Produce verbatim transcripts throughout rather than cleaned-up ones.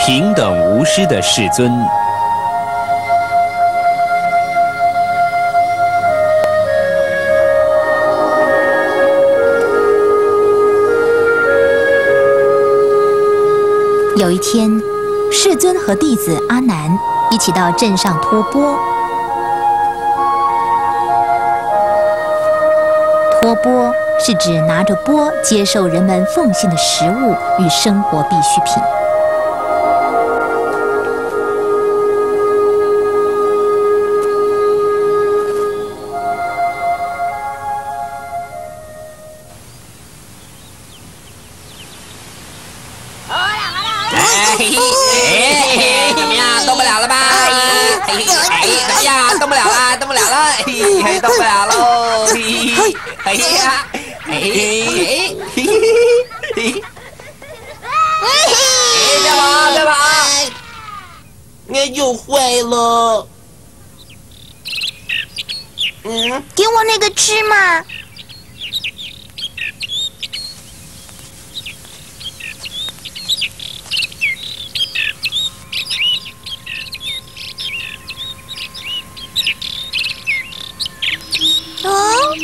平等无私的世尊。 有一天，世尊和弟子阿难一起到镇上托钵。托钵是指拿着钵接受人们奉献的食物与生活必需品。 怎么样，动不了了吧？哎，怎么样，动不了了，动不了了，嘿，动不了喽！哎呀，哎哎嘿嘿，别跑，别跑！ 你又坏了。 嗯，给我那个吃嘛。哦，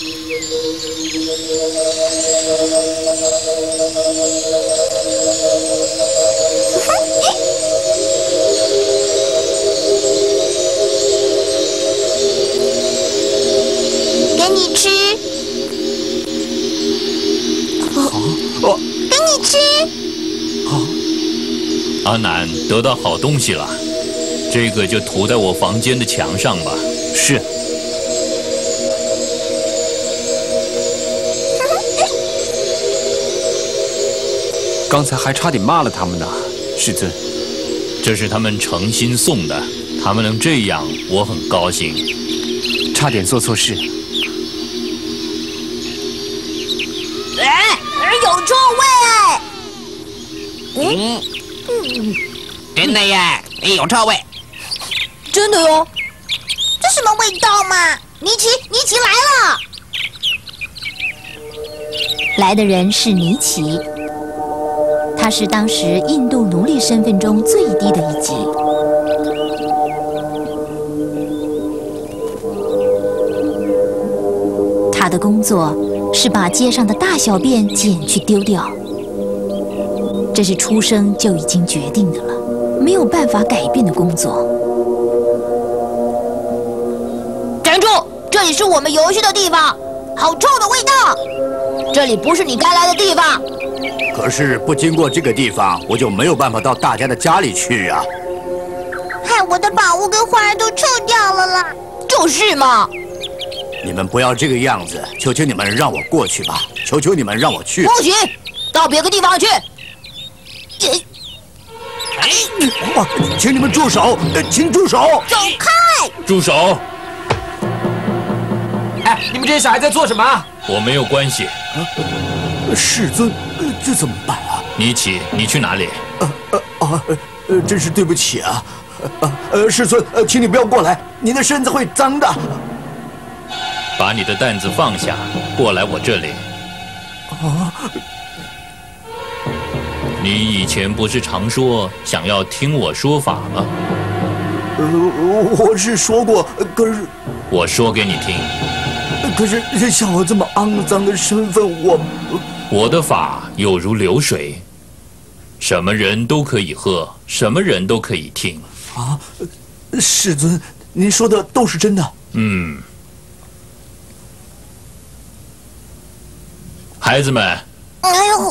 给你吃。 哦， 给你吃。 阿难得到好东西了，这个就涂在我房间的墙上吧。 是。刚才还差点骂了他们呢，世尊。 这是他们诚心送的，他们能这样，我很高兴。 差点做错事。 哎，有臭味！ 嗯，嗯，真的耶，有臭味。 真的哟。这什么味道嘛？尼奇，尼奇来了。 来的人是尼奇。他是当时印度奴隶身份中最低的一级。他的工作是把街上的大小便捡去丢掉，这是出生就已经决定的了，没有办法改变的工作。 站住！这里是我们游戏的地方，好臭的味道！这里不是你该来的地方。 可是不经过这个地方，我就没有办法到大家的家里去啊！ 害我的宝物跟花儿都臭掉了啦！就是嘛！ 你们不要这个样子，求求你们让我过去吧！求求你们让我去！ 不行，到别个地方去！ 哎，请你们住手！请住手！ 走开！ 住手！ 哎，你们这些小孩在做什么？ 我没有关系。 啊，世尊。这怎么办啊？ 尼奇，你去哪里？ 呃呃啊，呃，真是对不起啊！呃呃，世尊，呃，请你不要过来，你的身子会脏的。 把你的担子放下，过来我这里。 啊！ 你以前不是常说想要听我说法吗？ 呃，我是说过，可是我说给你听。 可是像我这么肮脏的身份，我。 我的法有如流水，什么人都可以喝，什么人都可以听。 啊，世尊，您说的都是真的。 嗯，孩子们， 哎呦，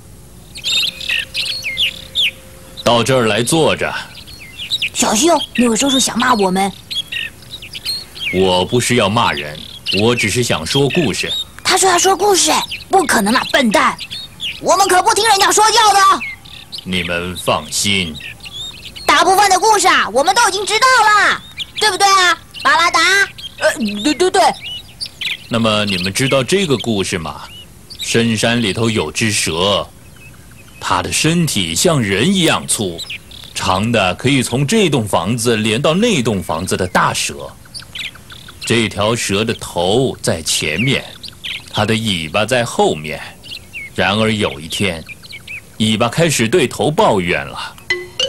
到这儿来坐着。 小心哦，那位叔叔想骂我们。 我不是要骂人，我只是想说故事。 他说要说故事，不可能啦，笨蛋！我们可不听人家说教的。 你们放心， 大部分的故事啊，我们都已经知道了，对不对啊，巴拉达？呃，对对对。 那么你们知道这个故事吗？深山里头有只蛇，它的身体像人一样粗，长的可以从这栋房子连到那栋房子的大蛇。这条蛇的头在前面。它的尾巴在后面，然而有一天，尾巴开始对头抱怨了。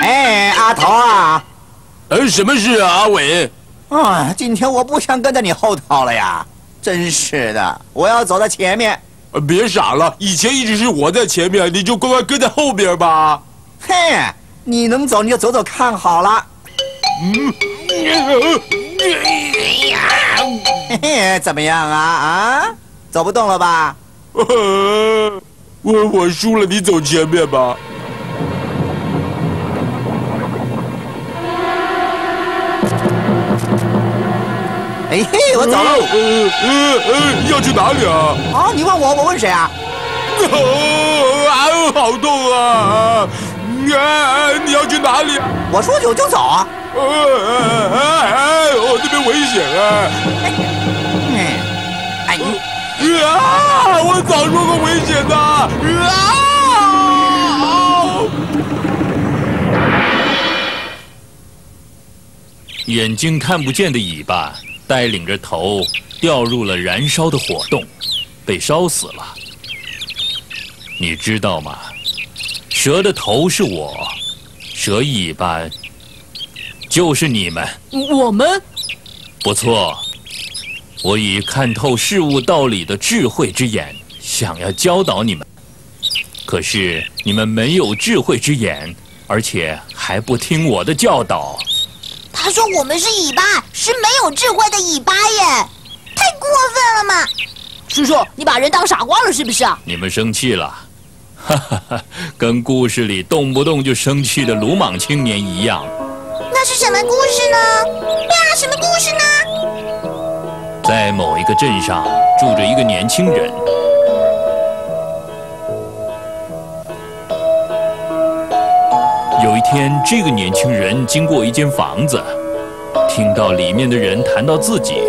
哎，阿头啊！ 呃，什么事啊，阿伟？ 啊，今天我不想跟在你后头了呀！真是的，我要走在前面。 呃，别傻了，以前一直是我在前面，你就乖乖跟在后边吧。 嘿，你能走你就走走看好了。嗯。嘿嘿，怎么样啊？啊，走不动了吧？ 我我输了，你走前面吧。 哎嘿，我走喽。 呃呃呃，要去哪里啊？ 啊，你问我，我问谁啊？ 哦，啊，好痛啊！啊，你要去哪里啊？ 我说走就走啊。 呃呃呃，我那边危险啊！ 哎， 啊！我早说过危险的！啊！ 眼睛看不见的尾巴带领着头掉入了燃烧的火洞，被烧死了。你知道吗？蛇的头是我，蛇尾巴就是你们。 我们？ 不错，我以看透事物道理的智慧之眼，想要教导你们。可是你们没有智慧之眼，而且还不听我的教导。 他说我们是尾巴，是没有智慧的尾巴耶，太过分了嘛！叔叔，你把人当傻瓜了是不是啊？ 你们生气了，哈哈哈，跟故事里动不动就生气的鲁莽青年一样。 那是什么故事呢？呀，什么故事呢？ 在某一个镇上住着一个年轻人。有一天，这个年轻人经过一间房子，听到里面的人谈到自己。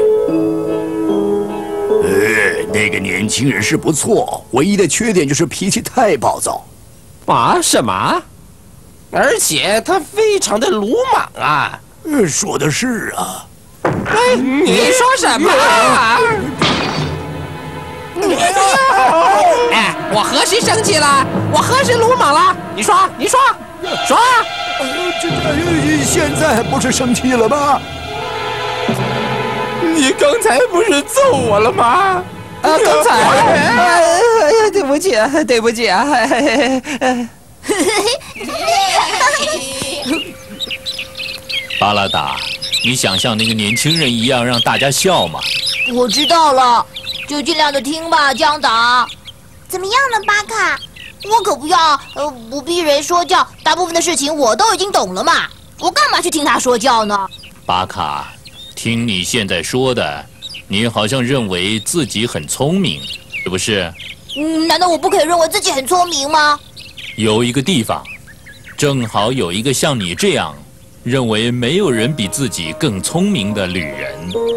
呃，那个年轻人是不错，唯一的缺点就是脾气太暴躁。 啊？什么？而且他非常的鲁莽啊！ 呃，说的是啊。 哎，你说什么？哎，我和谁生气了？我和谁鲁莽了？你说，你说，说。 呃，这这现在不是生气了吗？ 你刚才不是揍我了吗？啊，刚才，哎呀，对不起，对不起啊！ 巴拉达，你想像那个年轻人一样让大家笑吗？ 我知道了，就尽量的听吧，江导。怎么样呢，巴卡？我可不要，呃，不逼人说教。大部分的事情我都已经懂了嘛，我干嘛去听他说教呢？ 巴卡，听你现在说的，你好像认为自己很聪明，是不是？ 嗯，难道我不可以认为自己很聪明吗？ 有一个地方，正好有一个像你这样认为没有人比自己更聪明的旅人。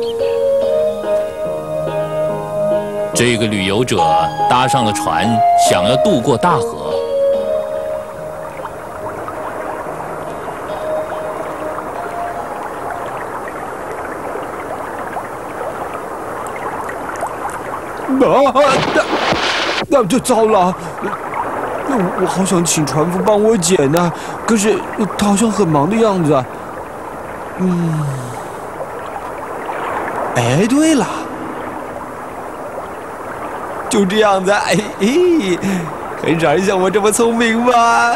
这个旅游者搭上了船，想要渡过大河。 啊，那那就糟了！我我好想请船夫帮我捡呢，可是他好像很忙的样子。嗯，哎，对了。就这样子，哎嘿，很少人像我这么聪明吧？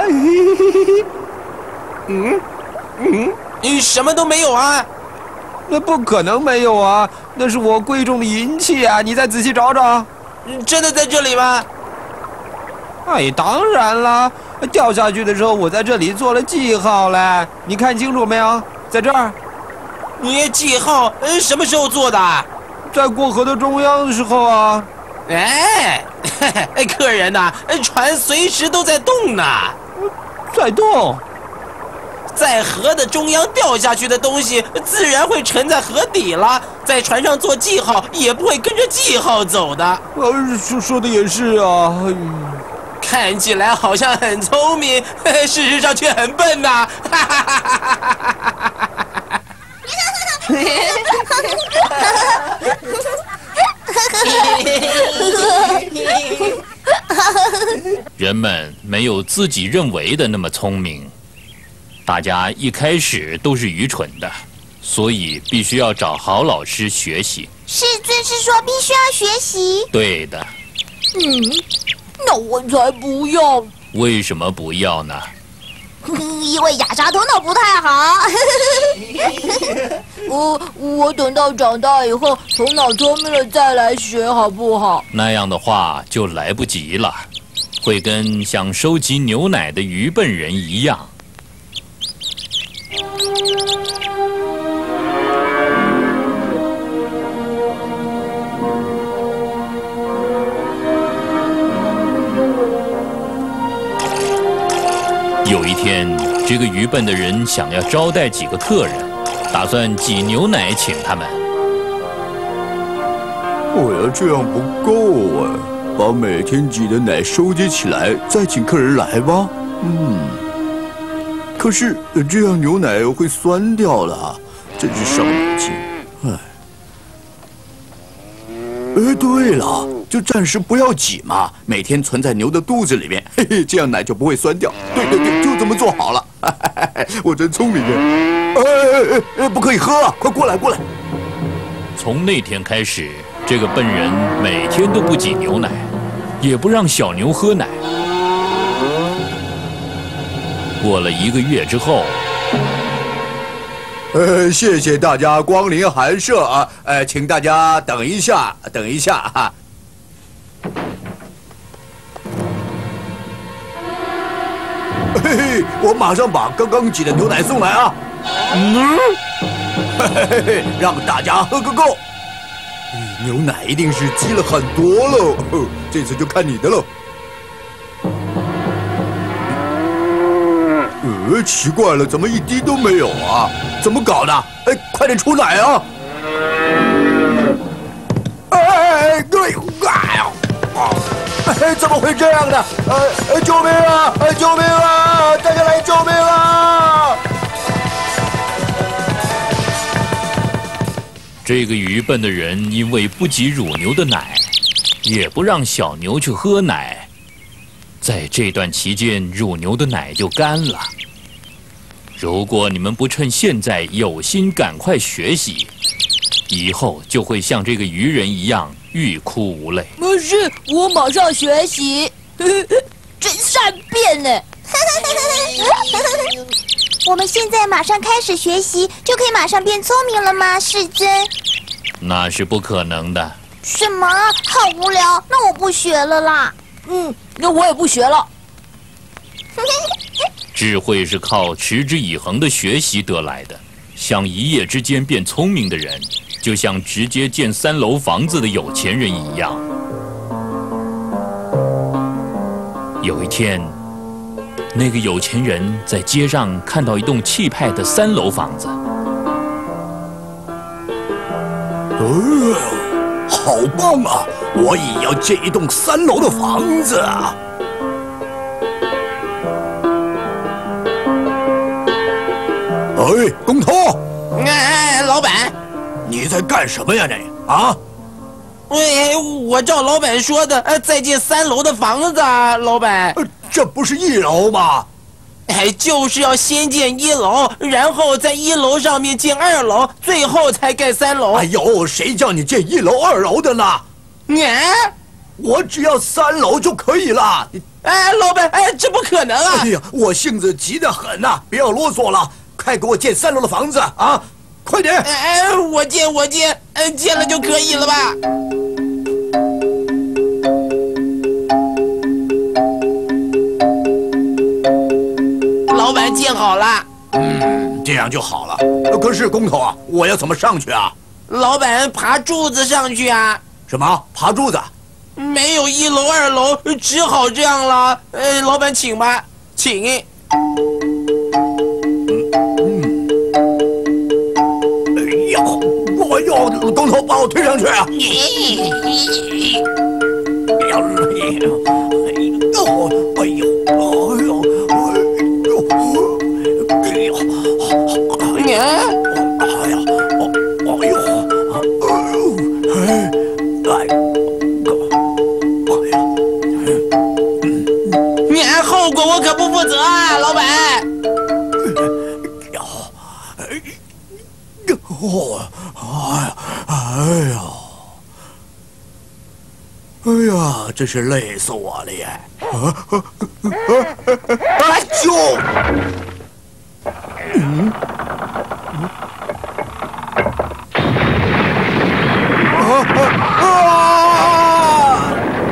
嗯嗯，你什么都没有啊？ 那不可能没有啊！那是我贵重的银器啊！你再仔细找找。 真的在这里吗？ 哎，当然了，掉下去的时候我在这里做了记号嘞。你看清楚没有？在这儿。 你记号？呃，什么时候做的？ 在过河的中央的时候啊。 哎，客人呐，船随时都在动呢， 在动， 在河的中央掉下去的东西，自然会沉在河底了。在船上做记号，也不会跟着记号走的。 呃，说说的也是啊。 看起来好像很聪明，事实上却很笨呐。 人们没有自己认为的那么聪明， 大家一开始都是愚蠢的，所以必须要找好老师学习。 师尊是说必须要学习？ 对的。 嗯，那我才不要。 为什么不要呢？ 因为雅莎头脑不太好。我我等到长大以后，头脑聪明了再来学，好不好？ 那样的话就来不及了，会跟想收集牛奶的愚笨人一样。有一天，这个愚笨的人想要招待几个客人，打算挤牛奶请他们。 我要这样不够啊！把每天挤的奶收集起来，再请客人来吧。嗯，可是这样牛奶会酸掉了，真是伤脑筋。哎，哎，对了，就暂时不要挤嘛，每天存在牛的肚子里面，嘿嘿，这样奶就不会酸掉。对对对，就这么做好了。我真聪明啊！哎哎哎，不可以喝啊！快过来过来！ 从那天开始，这个笨人每天都不挤牛奶，也不让小牛喝奶。过了一个月之后， 呃，谢谢大家光临寒舍啊！呃，请大家等一下，等一下哈。嘿嘿，我马上把刚刚挤的牛奶送来啊！嗯，嘿嘿嘿，让大家喝个够。牛奶一定是积了很多喽，这次就看你的喽。呃，奇怪了，怎么一滴都没有啊？怎么搞的？哎，快点出奶啊！哎，对，哎呀，哎，怎么会这样呢？呃，救命啊！哎，救命啊！大家来救命啊！ 这个愚笨的人因为不挤乳牛的奶，也不让小牛去喝奶，在这段期间，乳牛的奶就干了。如果你们不趁现在有心赶快学习，以后就会像这个愚人一样欲哭无泪。 是，我马上学习。真善变呢！ 我们现在马上开始学习，就可以马上变聪明了吗，世尊？ 那是不可能的。 什么？好无聊，那我不学了啦。 嗯，那我也不学了。 智慧是靠持之以恒的学习得来的，像一夜之间变聪明的人，就像直接建三楼房子的有钱人一样。有一天，那个有钱人在街上看到一栋气派的三楼房子。 哦，好棒啊！我也要建一栋三楼的房子啊！哎，工头！ 哎，老板， 你在干什么呀你？啊？ 哎，我照老板说的，呃，再建三楼的房子啊，老板。 呃，这不是一楼吗？ 哎，就是要先建一楼，然后在一楼上面建二楼，最后才盖三楼。 哎呦，谁叫你建一楼、二楼的呢？ 你、啊， 我只要三楼就可以了。 哎，老板，哎，这不可能啊！ 哎呀，我性子急得很呐、啊，不要啰嗦了，快给我建三楼的房子啊！快点！ 哎，我建，我建，呃，建了就可以了吧？老板建好了。 嗯，这样就好了。可是工头啊，我要怎么上去啊？ 老板爬柱子上去啊。 什么？爬柱子？ 没有一楼二楼，只好这样了。呃，老板请吧，请。 哎呦，工头把我推上去啊！哎呦，哎呦，哎呦，哎呦，哎呦， 你， 哎呀，哎呦，哎，哎， 你后果我可不负责啊，老板。 哦，哎，哎呀，哎呀，真是累死我了耶！啊啊啊！哎呦！嗯。啊啊啊！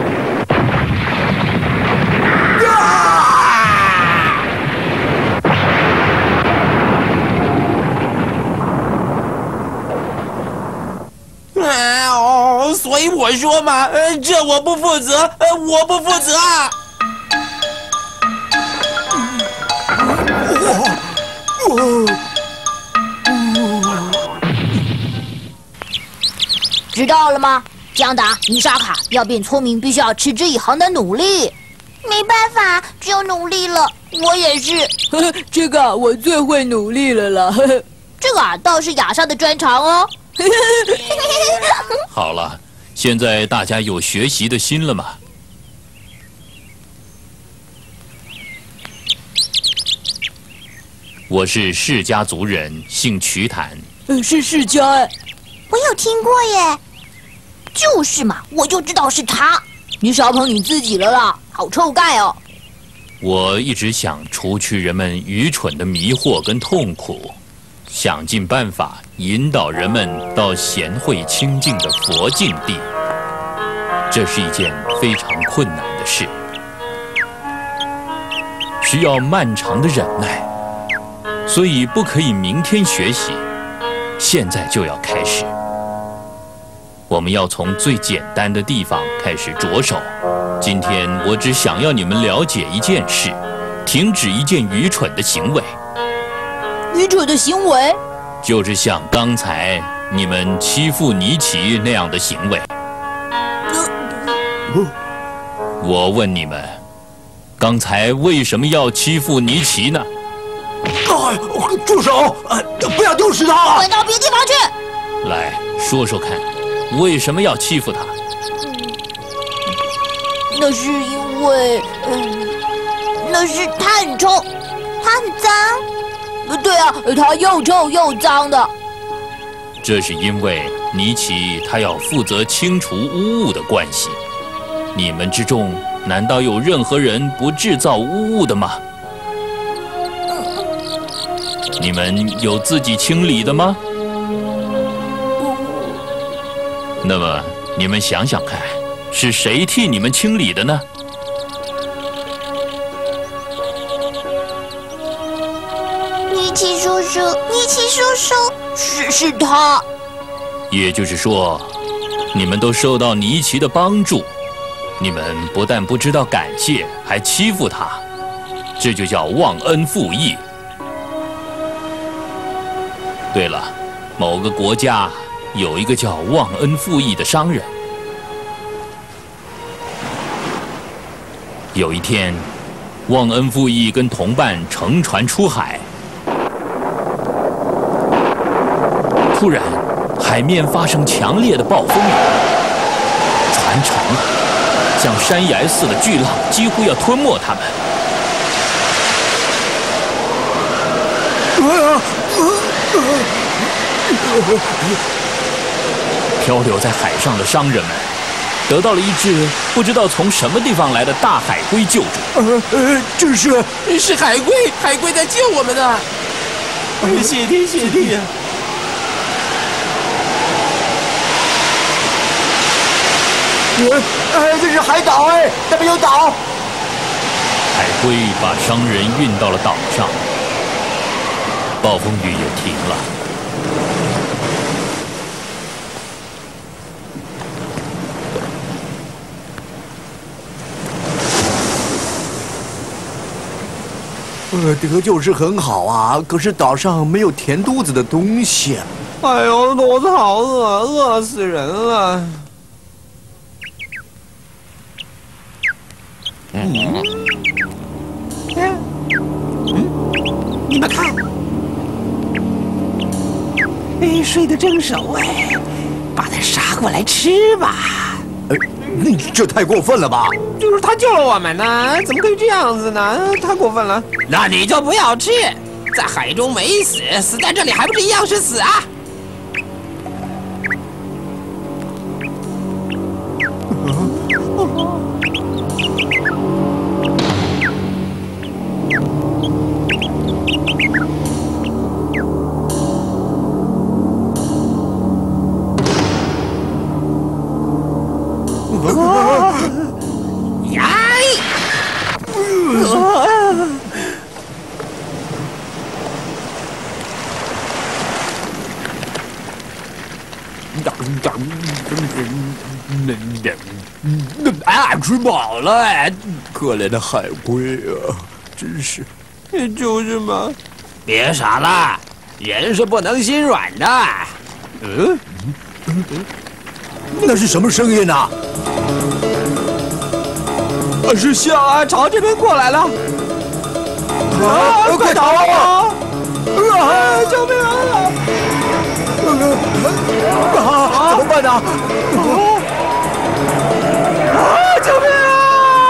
啊哦，所以我说嘛，呃，这我不负责，呃，我不负责啊！ 知道了吗？江达、米沙卡要变聪明，必须要持之以恒的努力。 没办法，只有努力了。 我也是。 呵呵，这个我最会努力了啦。呵呵， 这个啊倒是雅莎的专长哦。 好了，现在大家有学习的心了吗？我是释迦族人，姓瞿坦。 呃，是释迦哎。 我有听过耶。 就是嘛，我就知道是他。 你少捧你自己了啦， 好臭盖哦！ 我一直想除去人们愚蠢的迷惑跟痛苦，想尽办法引导人们到贤惠清净的佛境地。这是一件非常困难的事，需要漫长的忍耐，所以不可以明天学习，现在就要开始。我们要从最简单的地方开始着手。今天我只想要你们了解一件事，停止一件愚蠢的行为。 愚蠢的行为？ 就是像刚才你们欺负尼奇那样的行为。我问你们，刚才为什么要欺负尼奇呢？ 啊！住手！啊！不要丢石头！ 滚到别地方去！ 来说说看。为什么要欺负他？ 那是因为，嗯，那是他很臭， 他很脏。 对啊，他又臭又脏的。 这是因为尼奇他要负责清除污物的关系。你们之中难道有任何人不制造污物的吗？你们有自己清理的吗？那么，你们想想看，是谁替你们清理的呢？ 尼奇叔叔，尼奇叔叔， 是是他。 也就是说，你们都受到尼奇的帮助，你们不但不知道感谢，还欺负他，这就叫忘恩负义。对了，某个国家有一个叫忘恩负义的商人。有一天，忘恩负义跟同伴乘船出海，突然，海面发生强烈的暴风雨，船沉了，像山崖似的巨浪几乎要吞没他们。漂流在海上的商人们得到了一只不知道从什么地方来的大海龟救助。 呃呃，这是是海龟，海龟在救我们呢。谢天谢地啊！ 哎，这是海岛哎，那边有岛。 海龟把商人运到了岛上，暴风雨也停了。 呃，得救是很好啊，可是岛上没有填肚子的东西。 哎呦，肚子好饿，饿死人了。 嗯，嗯，你们看，哎，睡得正熟哎，把它杀过来吃吧。 呃，这太过分了吧？ 就是他救了我们呢，怎么可以这样子呢？太过分了。那你就不要吃，在海中没死，死在这里还不是一样是死啊？ 吃饱了，哎，可怜的海龟啊，真是。 就是嘛。 别傻了，人是不能心软的。 嗯，那是什么声音呢？啊， 是象啊，朝这边过来了。啊，快逃啊！啊，救命啊！ 啊，怎么办呢？ 啊，救命啊！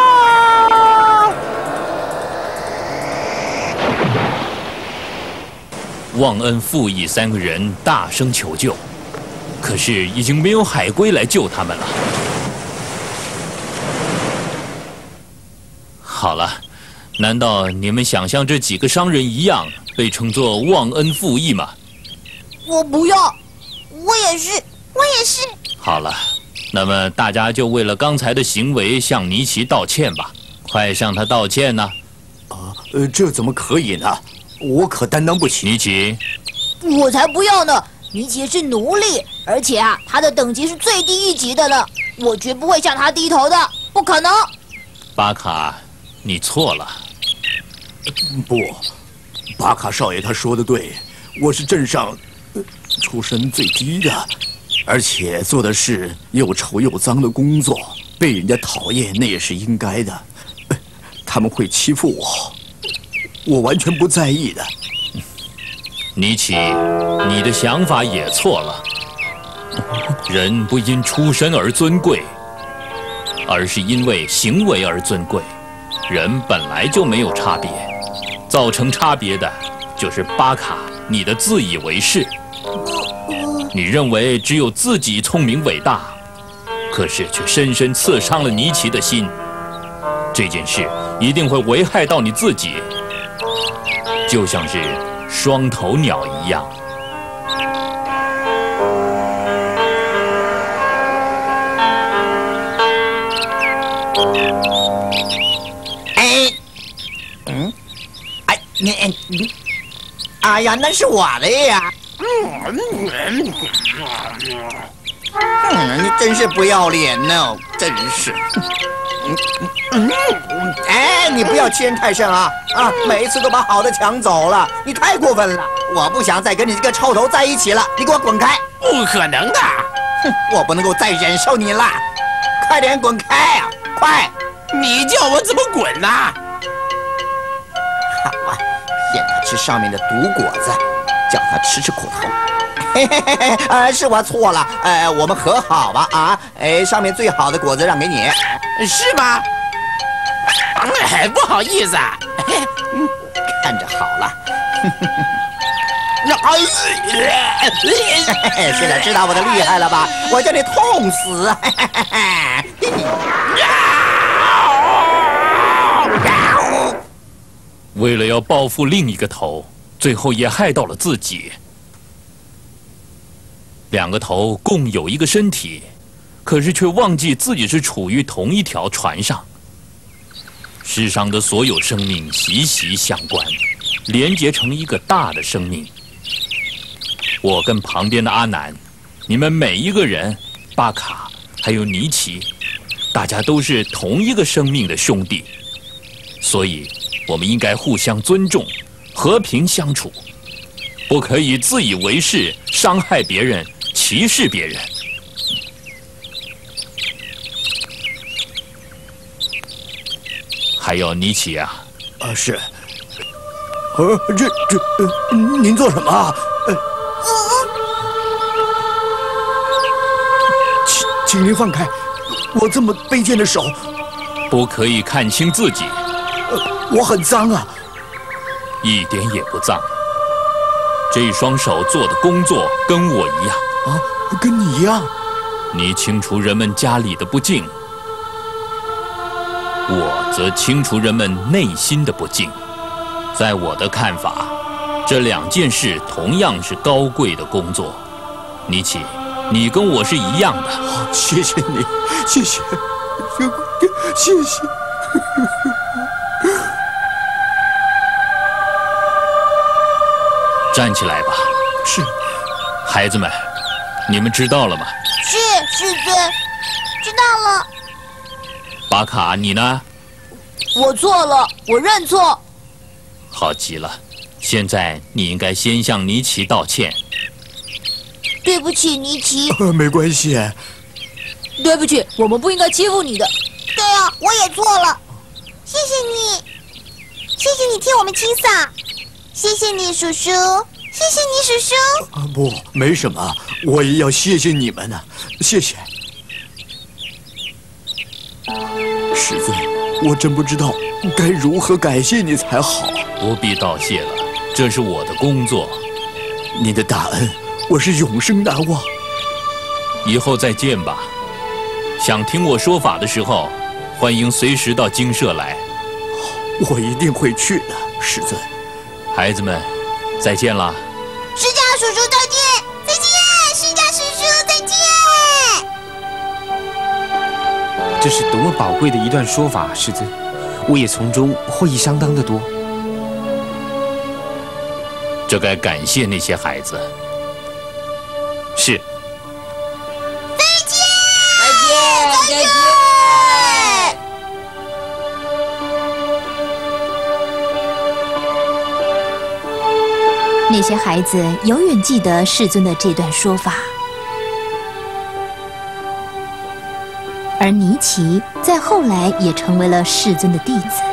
忘恩负义三个人大声求救，可是已经没有海龟来救他们了。好了，难道你们想像这几个商人一样被称作忘恩负义吗？ 我不要， 我也是，我也是。 好了，那么大家就为了刚才的行为向尼奇道歉吧，快向他道歉呢！ 啊，呃，这怎么可以呢？我可担当不起。 尼奇， 我才不要呢！尼奇是奴隶，而且啊，他的等级是最低一级的了，我绝不会向他低头的，不可能。 巴卡，你错了。 不，巴卡少爷他说的对，我是镇上呃出身最低的，而且做的是又丑又脏的工作，被人家讨厌那也是应该的。他们会欺负我，我完全不在意的。 尼奇，你的想法也错了。人不因出身而尊贵，而是因为行为而尊贵。人本来就没有差别，造成差别的就是巴卡你的自以为是。你认为只有自己聪明伟大，可是却深深刺伤了尼奇的心。这件事一定会危害到你自己，就像是双头鸟一样。 哎，嗯，哎，你，你，哎呀，那是我的呀！嗯，嗯，你真是不要脸呢，真是。嗯嗯嗯，哎，你不要欺人太甚啊！啊，每一次都把好的抢走了，你太过分了！我不想再跟你这个臭头在一起了，你给我滚开！ 不可能的！ 哼，我不能够再忍受你了，快点滚开啊！快！ 你叫我怎么滚呢？ 好啊，骗他吃上面的毒果子，叫他吃吃苦头。嘿嘿嘿嘿，呃，是我错了，呃，我们和好吧啊，哎，上面最好的果子让给你， 是吗？哎，不好意思啊， 看着好了。现在知道我的厉害了吧？我叫你痛死！ 为了要报复另一个头，最后也害到了自己。两个头共有一个身体，可是却忘记自己是处于同一条船上。世上的所有生命息息相关，连结成一个大的生命。我跟旁边的阿南，你们每一个人，巴卡还有尼奇，大家都是同一个生命的兄弟，所以我们应该互相尊重，和平相处，不可以自以为是，伤害别人，歧视别人。还有尼奇啊， 啊是，呃，这这，呃，您做什么啊？呃，请请您放开，我这么卑贱的手， 不可以看清自己。 呃，我很脏啊， 一点也不脏。这双手做的工作跟我一样啊，跟你一样。 你清除人们家里的不敬，我则清除人们内心的不敬。在我的看法，这两件事同样是高贵的工作。尼奇，你跟我是一样的。 好，谢谢你，谢谢，谢谢。 站起来吧。 是。 孩子们，你们知道了吗？ 是，师尊，知道了。 巴卡，你呢？ 我错了，我认错。 好极了，现在你应该先向尼奇道歉。 对不起，尼奇。 呃，没关系。 对不起，我们不应该欺负你的。 对啊，我也错了。谢谢你，谢谢你替我们清扫，谢谢你，叔叔，谢谢你，叔叔。 啊，不，没什么，我也要谢谢你们呢，谢谢。师尊，我真不知道该如何感谢你才好。 不必道谢了，这是我的工作。 您的大恩，我是永生难忘。 以后再见吧。想听我说法的时候，欢迎随时到精舍来。 我一定会去的，师尊。 孩子们，再见了。 释迦叔叔再见，再见，释迦叔叔再见。 这是多么宝贵的一段说法，师尊，我也从中获益相当的多。 这该感谢那些孩子。 是。 再见，再见。 那些孩子永远记得世尊的这段说法，而尼奇在后来也成为了世尊的弟子。